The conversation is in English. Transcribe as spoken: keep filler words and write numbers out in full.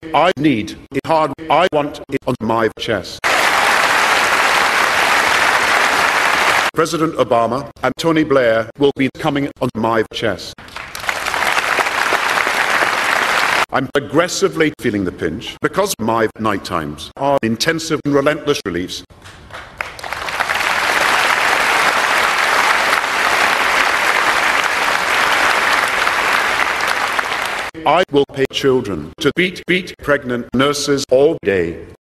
I need it hard. I want it on my chest. President Obama and Tony Blair will be coming on my chest. I'm aggressively feeling the pinch because my night times are intensive and relentless reliefs. I will pay children to beat, beat pregnant nurses all day.